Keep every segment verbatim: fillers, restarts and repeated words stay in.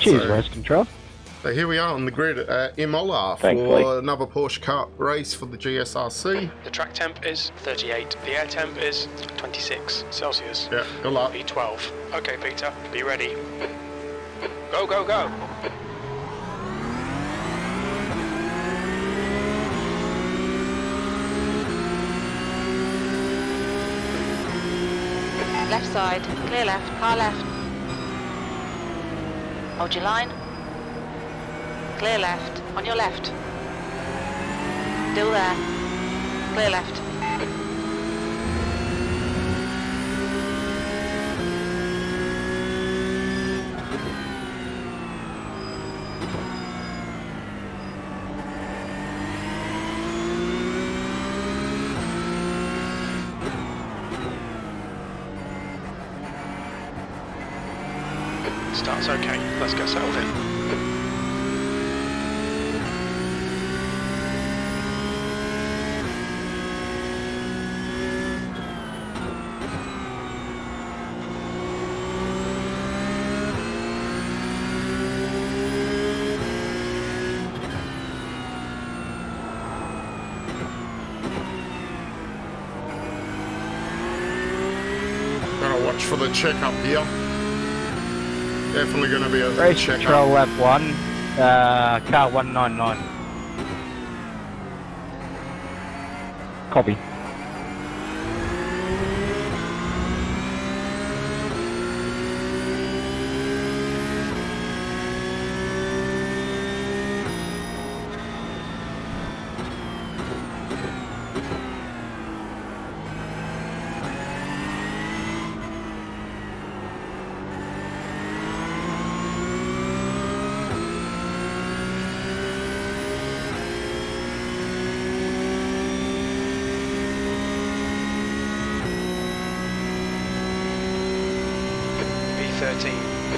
Cheers, so, race control. So here we are on the grid at Imola for Thankfully. another Porsche Cup race for the G S R C. The track temp is thirty-eight. The air temp is twenty-six Celsius. Yeah, good luck. V twelve. Okay, Peter, be ready. Go, go, go. Left side, clear left, car left. Hold your line. Clear left, on your left. Still there. Clear left. Start's okay, let's get settled in. Gotta watch for the check-up here. Definitely going to be a Race check control up. lap one, uh, car one nine nine. Copy. thirteen.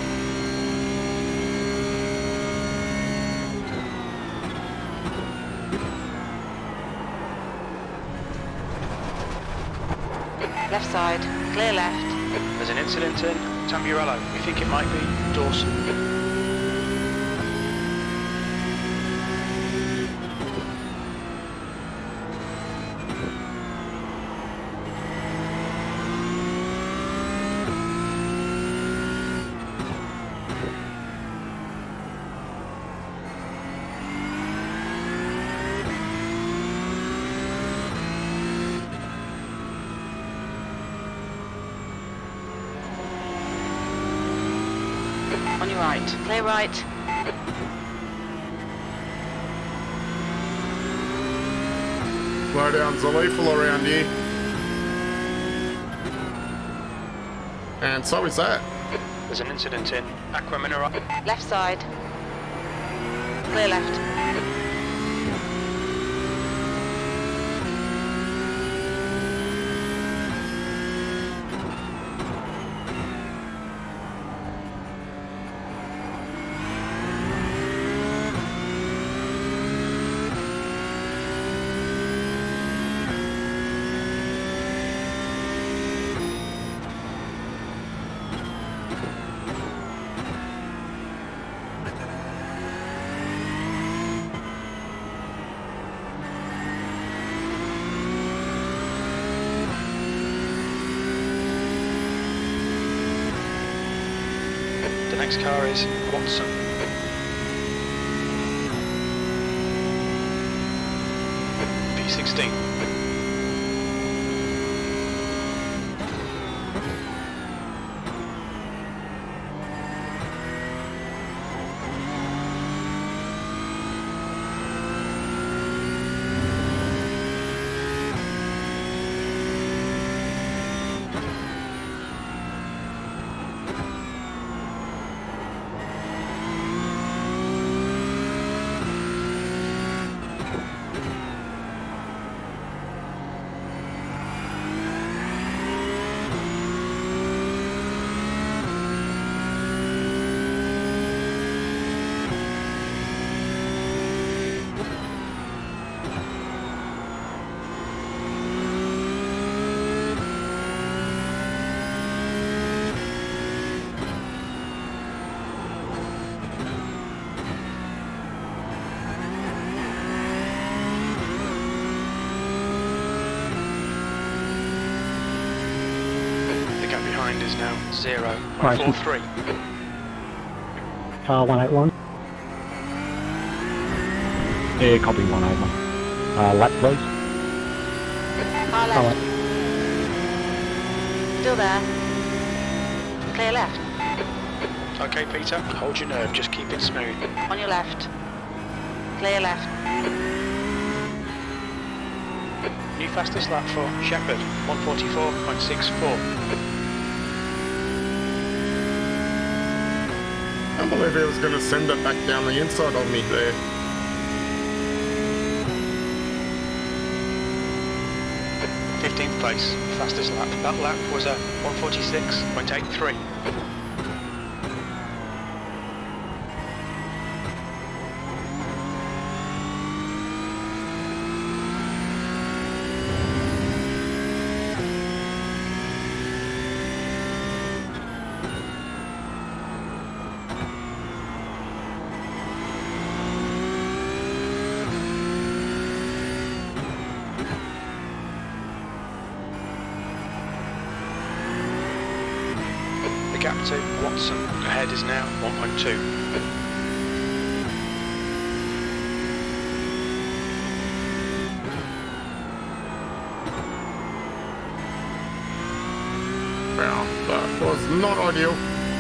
Left side, clear left. There's an incident in Tamburello. We think it might be Dawson. On your right, clear right. Slowdowns are lethal around here. And so is that. There's an incident in Aqua Mineral. Left side. Clear left. The next car is Watson. P sixteen. behind is now zero point four three. Car one eight one. Yeah, copy one eight one. Uh, lap please. Car Car left. Still there. Clear left. Okay, Peter, hold your nerve, just keep it smooth. On your left. Clear left. New fastest lap for Shepherd, one forty-four point six four. I can't believe he was going to send it back down the inside of me there. fifteenth place, fastest lap. That lap was a one forty-six point eight three. The gap to Watson ahead is now one point two. Well, that was not ideal.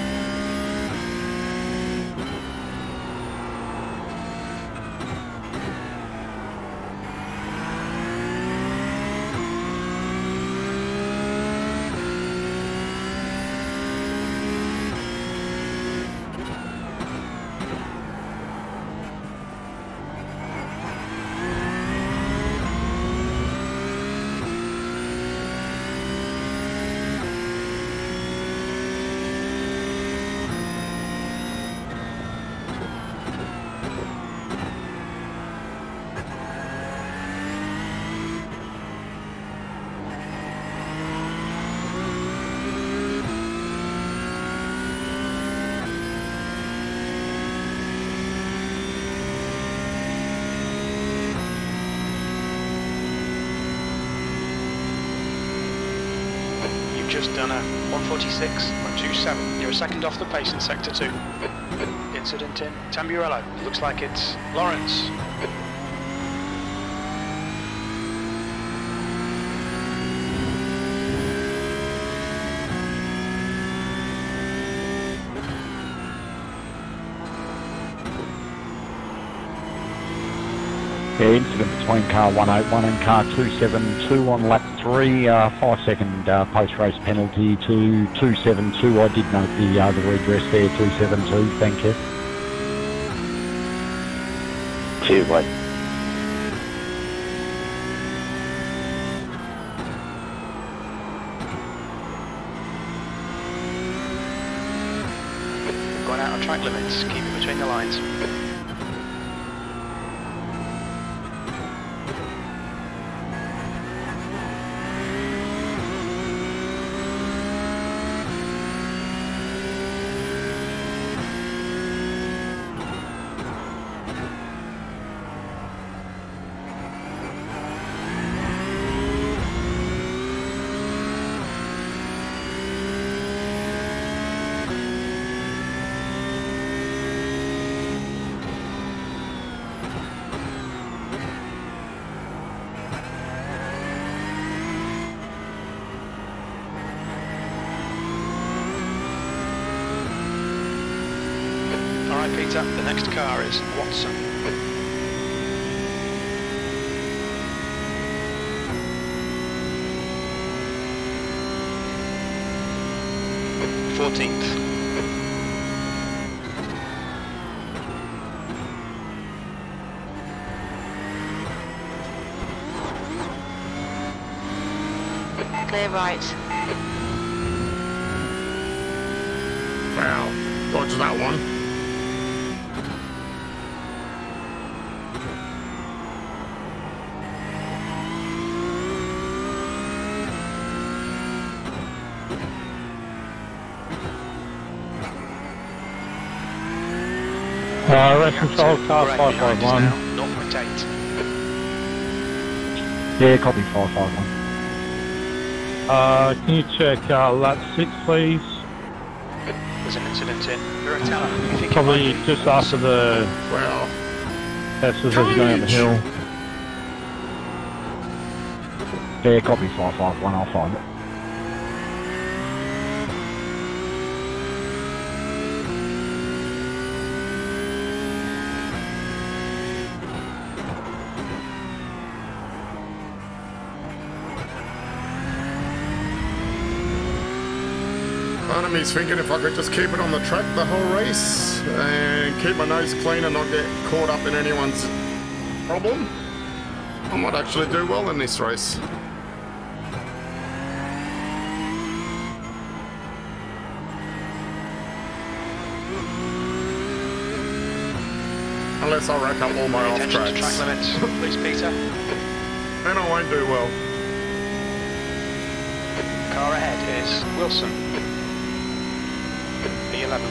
Just done a one forty-six point two seven. You're a second off the pace in sector two. Incident in Tamburello. Looks like it's Lawrence. Yeah, incident between car one eight one and car two seven two on lap three. Uh, five second uh, post-race penalty to two seven two. I did note the, uh, the redress there, two seven two. Thank you. Cheers, mate. Gone out of track limits. Keep it between the lines. Alright Peter, the next car is Watson. fourteenth. Clear right. Wow, dodge that one. Uh, rest control car Right five behind five is one. now zero point eight. Yeah, copy five five one. Uh, can you check uh, lap six, please? There's an incident in Muratella. You think it Probably might be just after the Well, test as you're going up the hill. Yeah, copy five five one, I'll find it. part of me's thinking if I could just keep it on the track the whole race and keep my nose clean and not get caught up in anyone's problem, I might actually do well in this race. Unless I rack up all my off attention to tracks. track limits, please, Peter. Then I won't do well. Car ahead is Wilson, B eleven.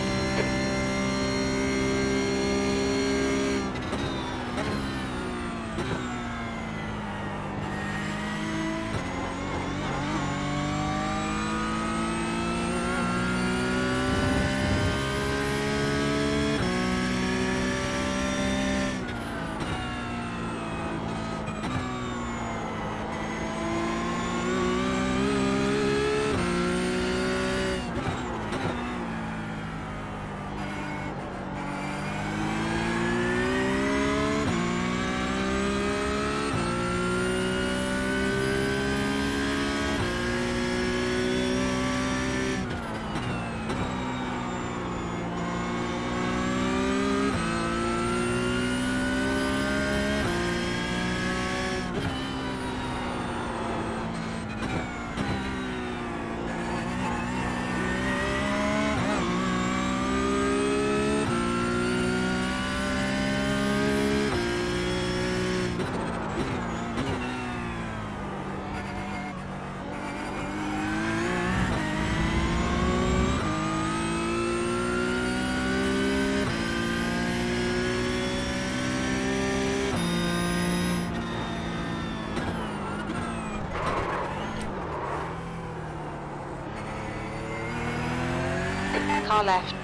Car left.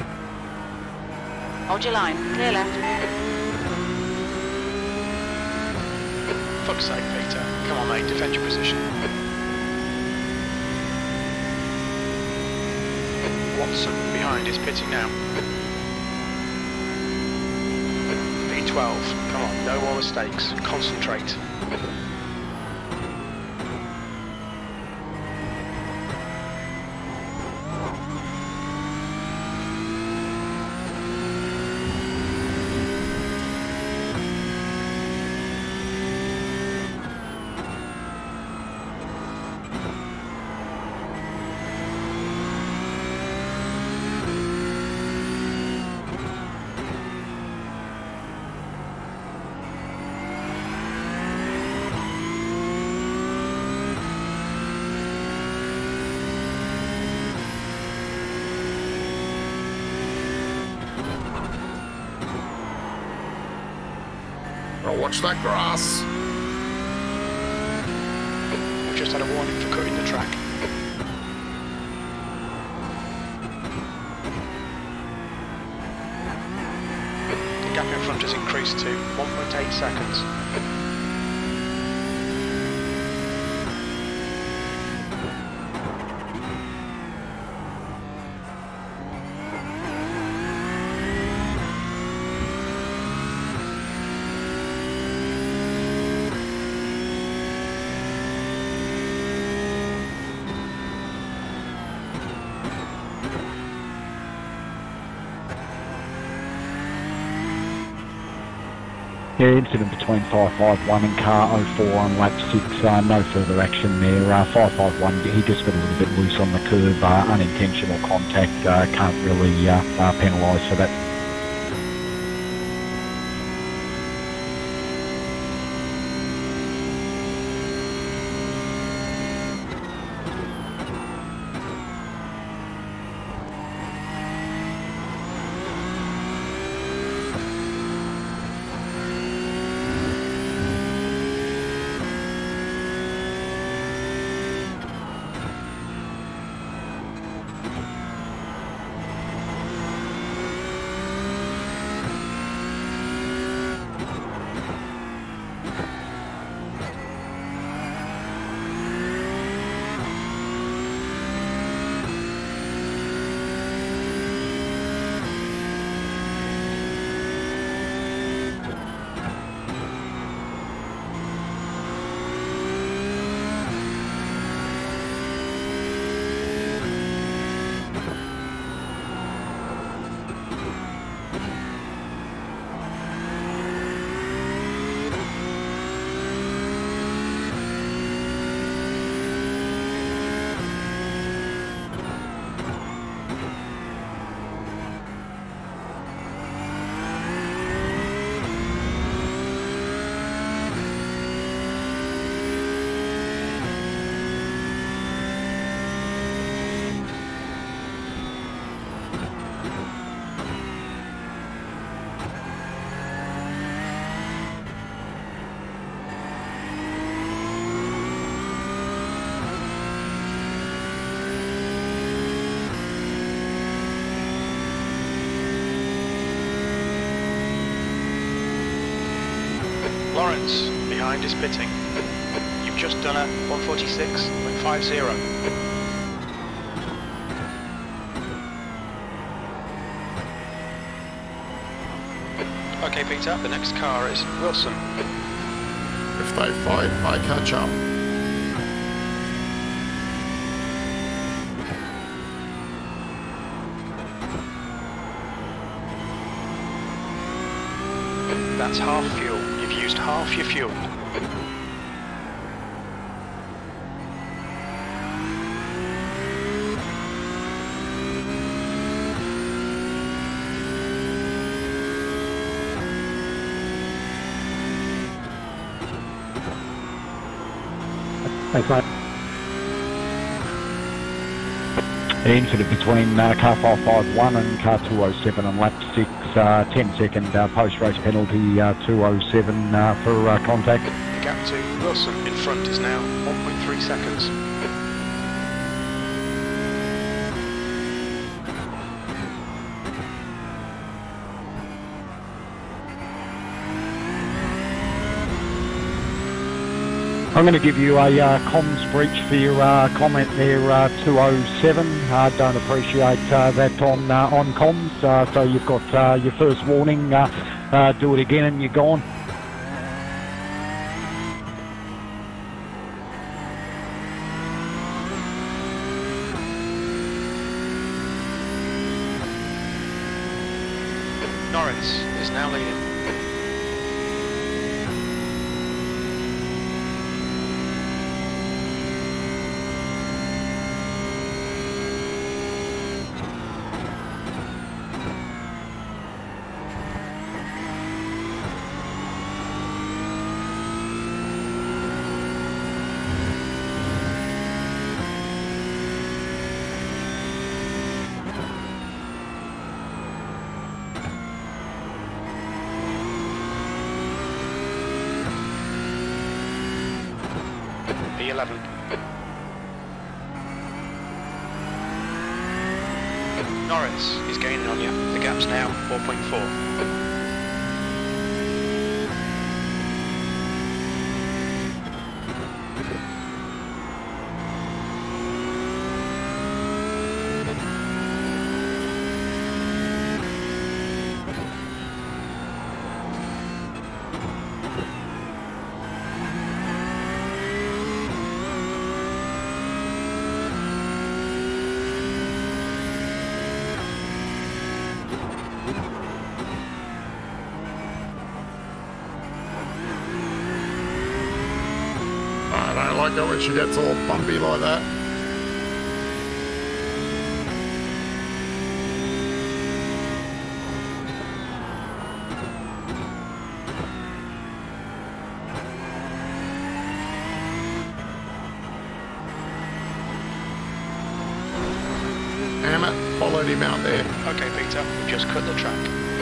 Hold your line. Clear left. Fuck's sake, Peter. Come on, mate, defend your position. Watson behind is pitting now. B twelve, come on, no more mistakes. Concentrate. Oh, watch that grass. We've just had a warning for cutting the track. The gap in front has increased to one point eight seconds. Yeah, incident between five five one and car oh four on lap six, uh, no further action there. Uh, five five one, he just got a little bit loose on the curve, uh, unintentional contact, uh, can't really uh, uh, penalise for that. behind is pitting. You've just done a one forty-six point five zero. Okay, Peter, the next car is Wilson. If they fight, I catch up. That's half fuel. You've used half your fuel. Thanks, mate. Incident between uh, car five five one and car two oh seven on lap six, uh, ten second uh, post-race penalty, uh, two oh seven uh, for uh, contact. The gap to Wilson in front is now one point three seconds. I'm going to give you a uh, comms breach for your uh, comment there, uh, two oh seven. Uh, don't appreciate uh, that on uh, on comms. Uh, so you've got uh, your first warning. Uh, uh, do it again and you're gone. Norris is now leading. B eleven. Norris is gaining on you. The gap's now four point four. I don't like it when she gets all bumpy like that. Damn it, followed him out there. Okay, Peter, we've just cut the track.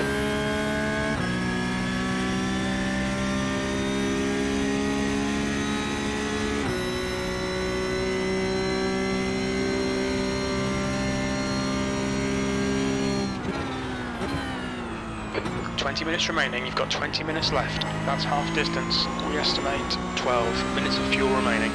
twenty minutes remaining, you've got twenty minutes left. That's half distance. We estimate twelve minutes of fuel remaining.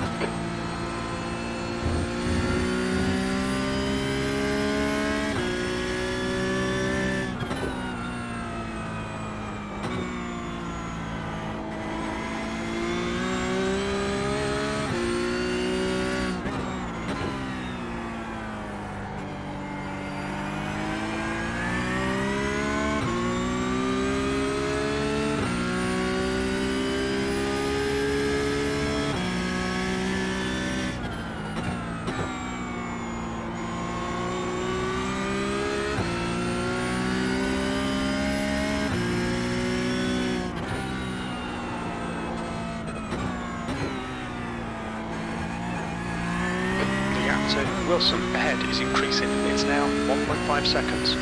So Wilson ahead is increasing. It's now one point five seconds.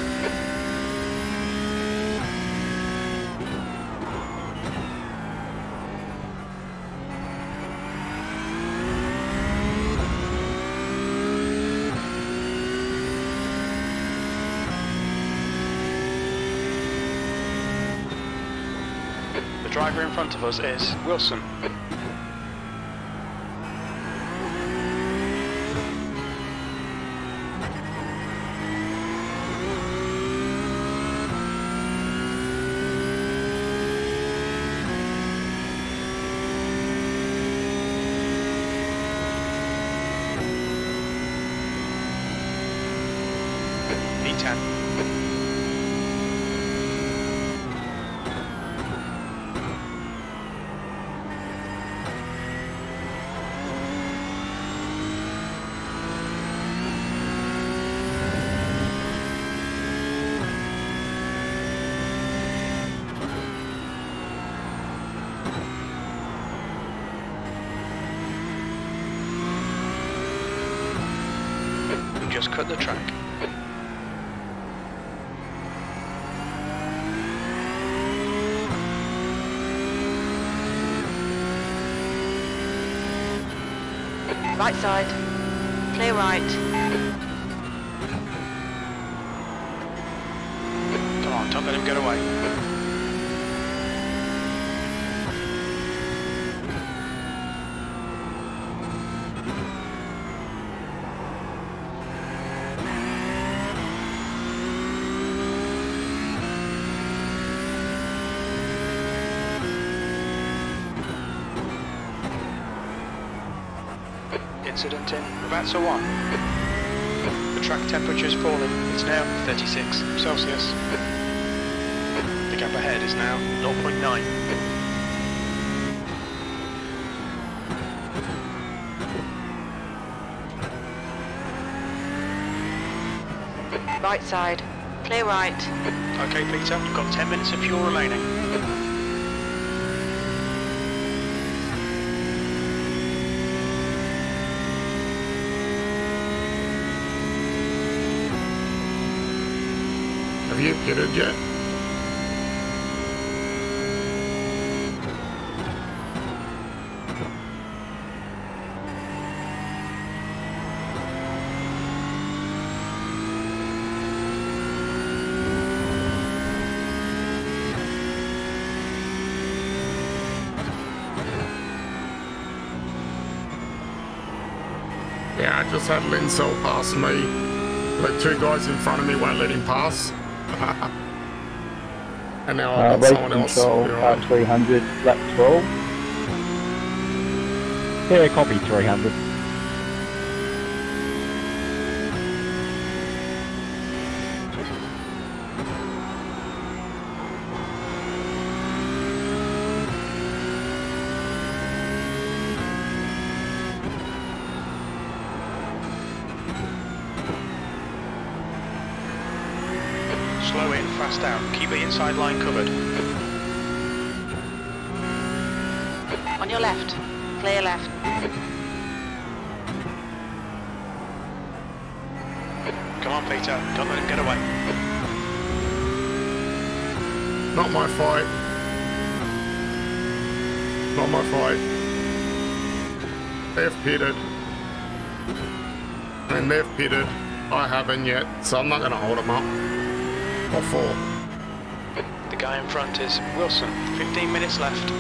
The The driver in front of us is Wilson. P ten. Just cut the track. Right side. Clear right. Come on, don't let him get away. Incident in Ravazza one. The track temperature is falling. It's now thirty-six Celsius. The gap ahead is now zero point nine. Right side. Clear right. Okay, Peter, you've got ten minutes of fuel remaining. Have you pitted yet? Yeah, I just had Linsell pass me. The two guys in front of me won't let him pass. And now I've Uh, got race someone else. control, behind. car three hundred, lap twelve. Yeah, copy three hundred. Slow in, fast out. Keep the inside line covered. On your left. Clear left. Come on, Peter. Don't let him get away. Not my fight. Not my fight. They've pitted. And they've pitted. I haven't yet, so I'm not going to hold them up. Or four. The guy in front is Wilson. fifteen minutes left.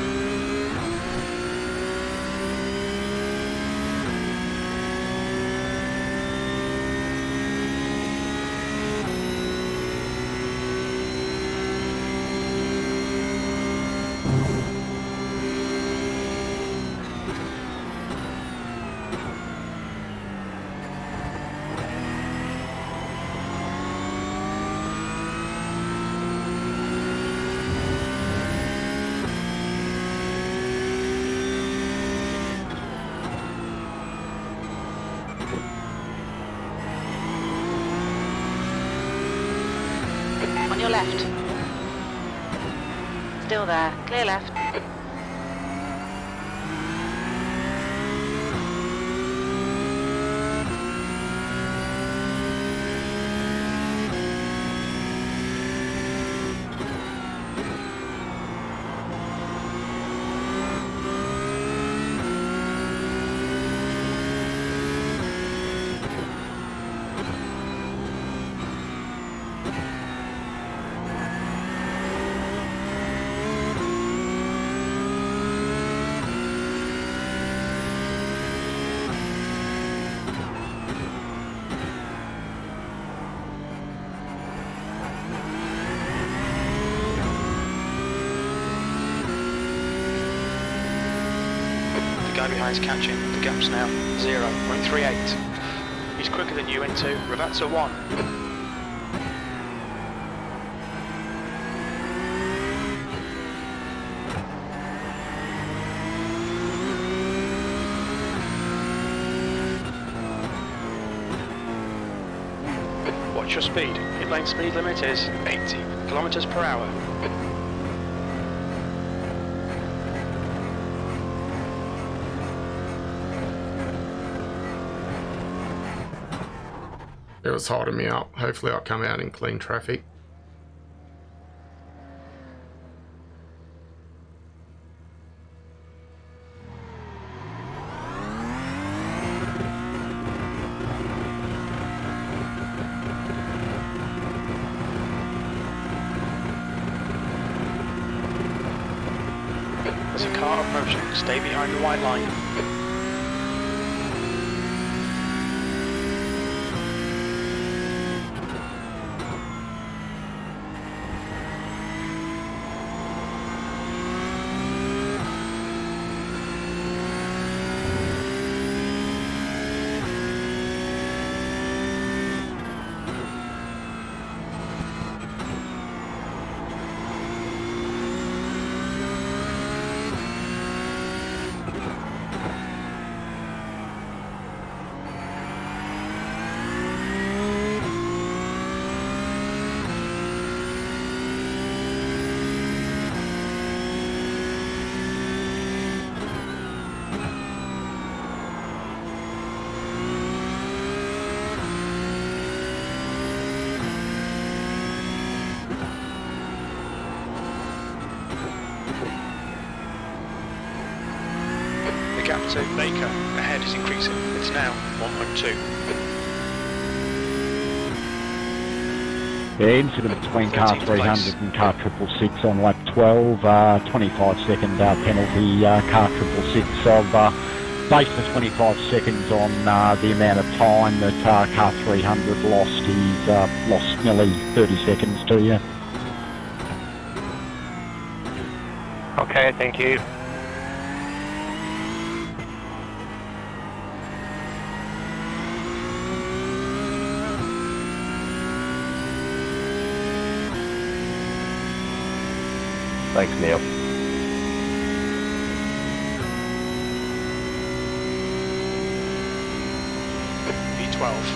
On your left. Still there. Clear left. tyre behind's catching. The gap's now zero point three eight. He's quicker than you into Ravazza one. Watch your speed. Pit lane speed limit is eighty kilometers per hour. It was holding me up. Hopefully I'll come out in clean traffic. There's a car approaching. Stay behind the white line. Gap to Baker ahead is increasing. It's now one point two. Yeah, incident between car three hundred and car triple six on lap twelve. Uh, twenty-five second uh, penalty. Uh, car triple six of uh, based on twenty-five seconds on uh, the amount of time that uh, car three hundred lost. He's uh, lost nearly thirty seconds to you. Okay, thank you. Thanks, Neil. V twelve.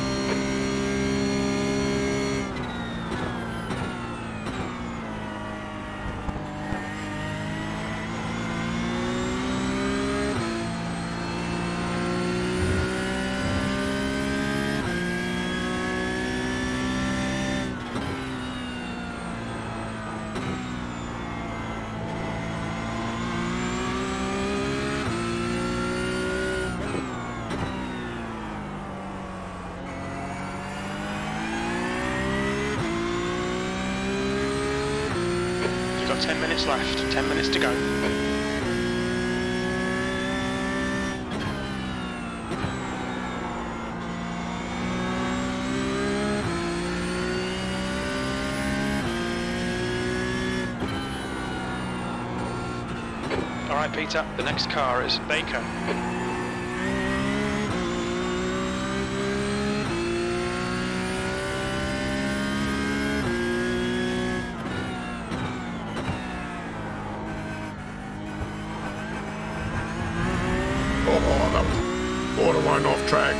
You've got ten minutes left, ten minutes to go. All right, Peter, the next car is Baker. Oh, that border went off track.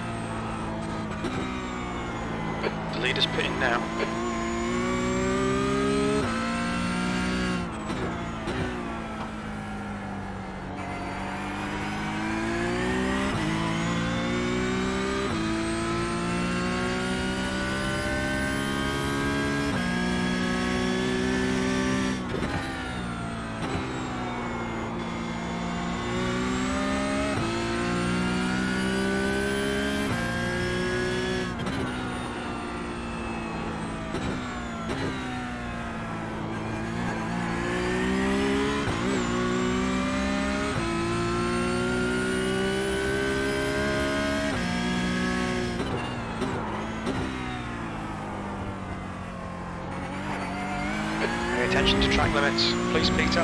The leader's pitting now. Attention to track limits, please, Peter.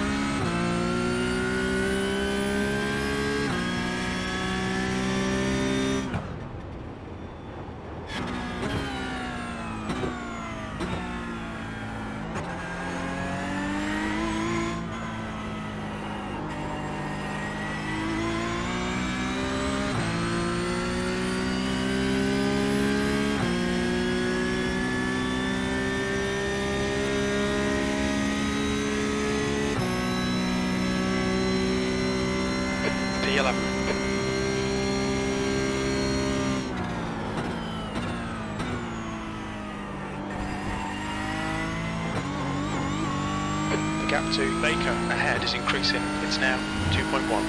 D eleven. The gap to Baker ahead is increasing. It's now two point one.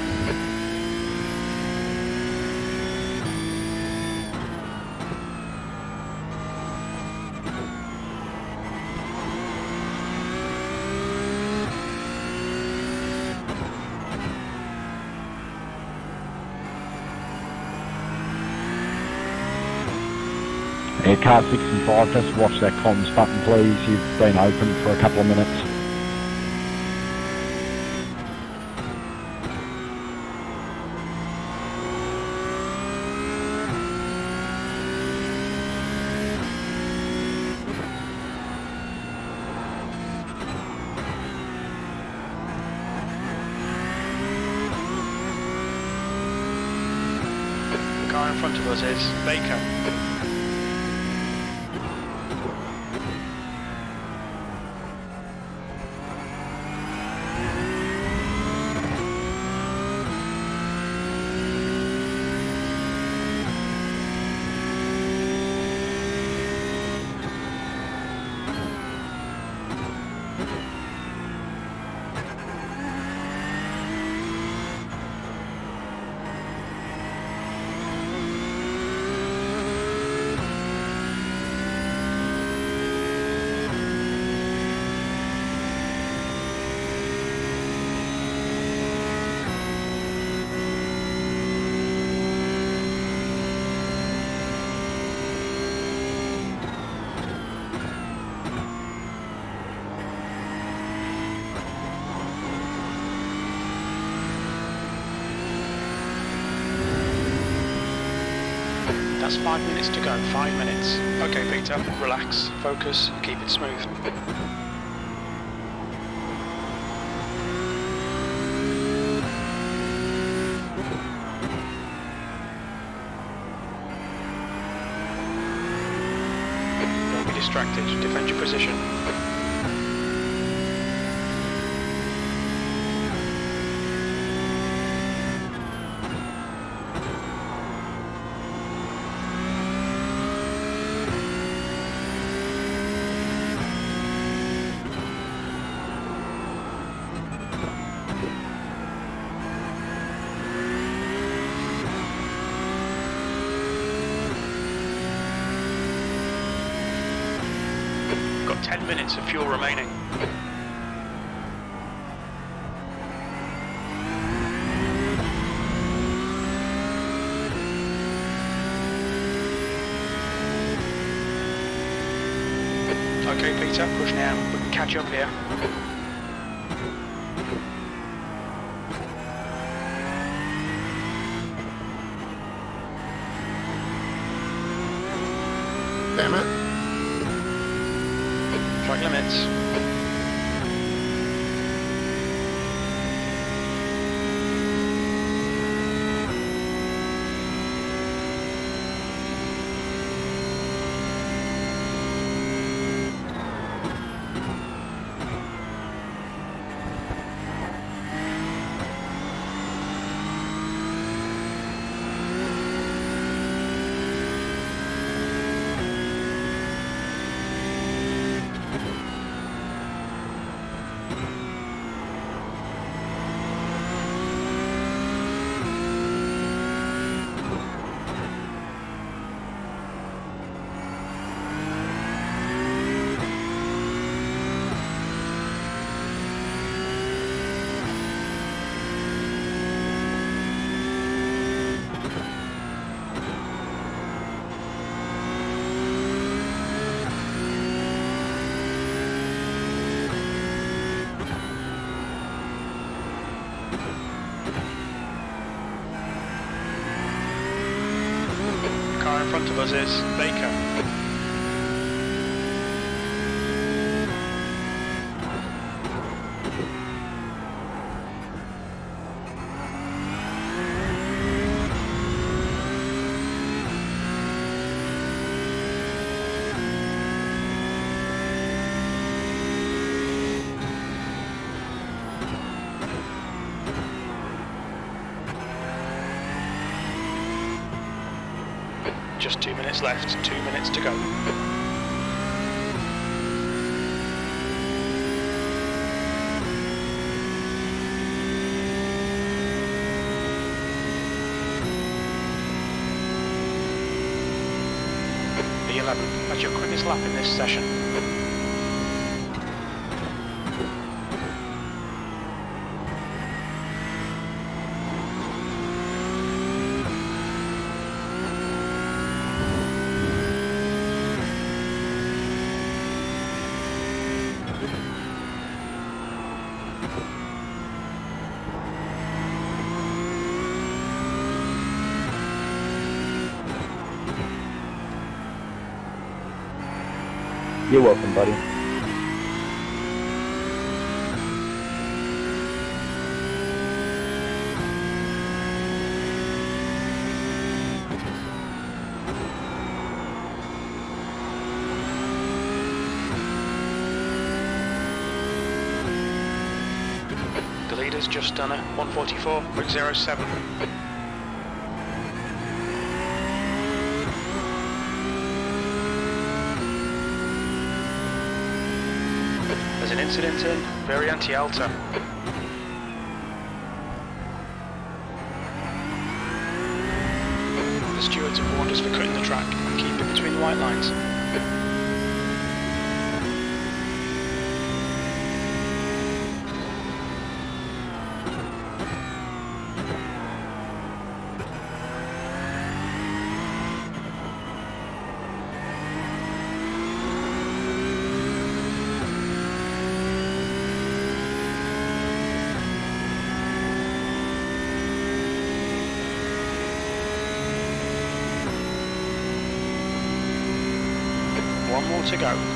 Yeah, car sixty-five, just watch that comms button please, you've been open for a couple of minutes. The car in front of us is Baker. That's five minutes to go, five minutes. Okay, Peter, relax, focus, keep it smooth. Don't be distracted, defend your position. Got ten minutes of fuel remaining. Okay, Peter, push now. We can catch up here. Damn it. Track limits. The car in front of us is Baker. Just two minutes left, two minutes to go. B eleven, that's your quickest lap in this session. You're welcome, buddy. The leader's just done a one forty-four point zero seven. There's an incident in Variante Alta. The stewards have warned us for cutting the track and keeping between the white lines. One more to go.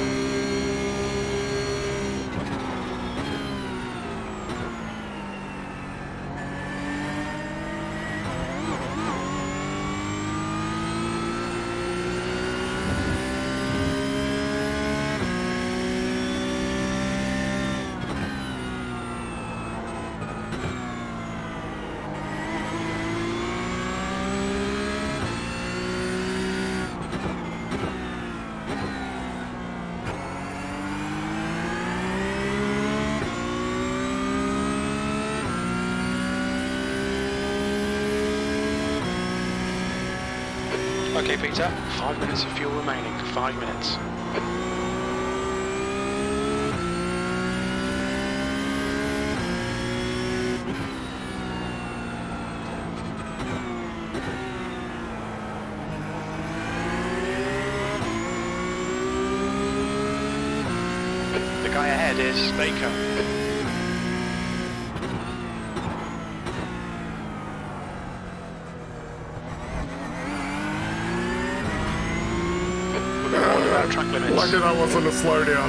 Okay, Peter, five minutes of fuel remaining, five minutes. The guy ahead is Baker. Track limits. Lucky that wasn't a slowdown.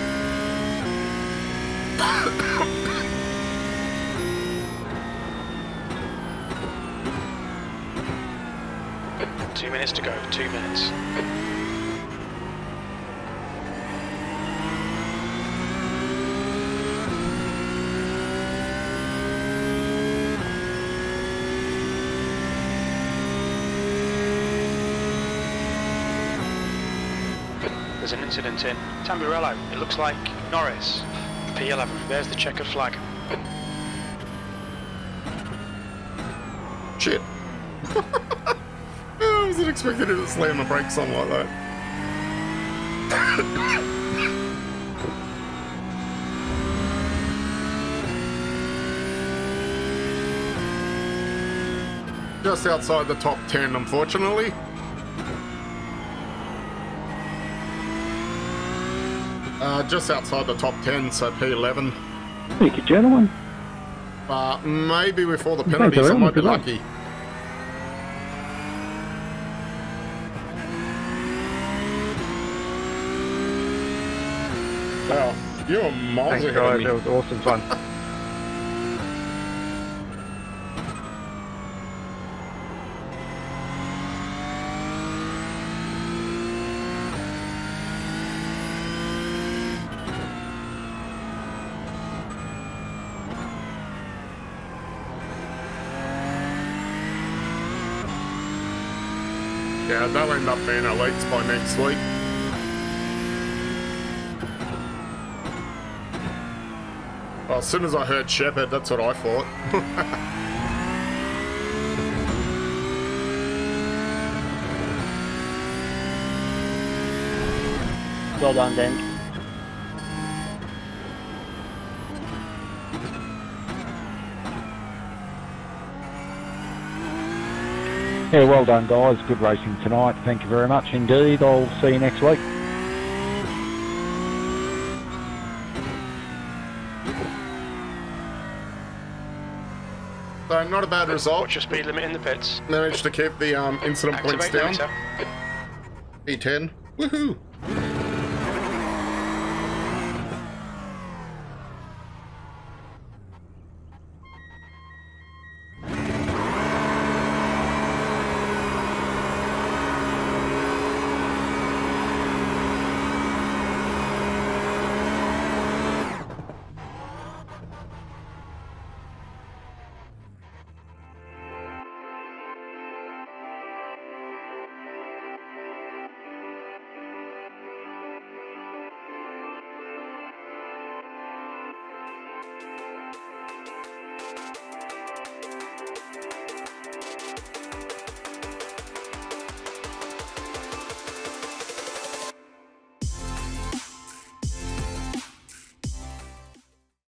Two minutes to go, two minutes. There's an incident in Tamburello. It looks like Norris. P eleven. There's the checkered flag. Shit. I wasn't expecting him to slam the brakes on like that. Just outside the top ten, unfortunately. Uh, just outside the top ten, so P eleven. Thank you, gentlemen. but maybe with all the Thank penalties, you, I might be good luck. lucky. Wow, you're miles Thanks, ahead guys. of me. That was awesome fun. Yeah, they'll end up being elites by next week. Well, as soon as I heard Shepherd, that's what I thought. Well done, Dan. Yeah, well done, guys. Good racing tonight. Thank you very much indeed. I'll see you next week. So, not a bad result. Watch your speed limit in the pits. Managed to keep the um, incident points Activate down. limiter. E ten. Woohoo!